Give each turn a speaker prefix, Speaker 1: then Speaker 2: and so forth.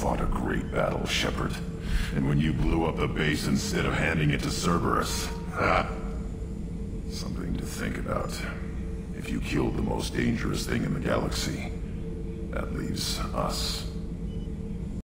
Speaker 1: fought a great battle, Shepard. And when you blew up the base instead of handing it to Cerberus, ha! Something to think about. If you killed the most dangerous thing in the galaxy, that leaves us.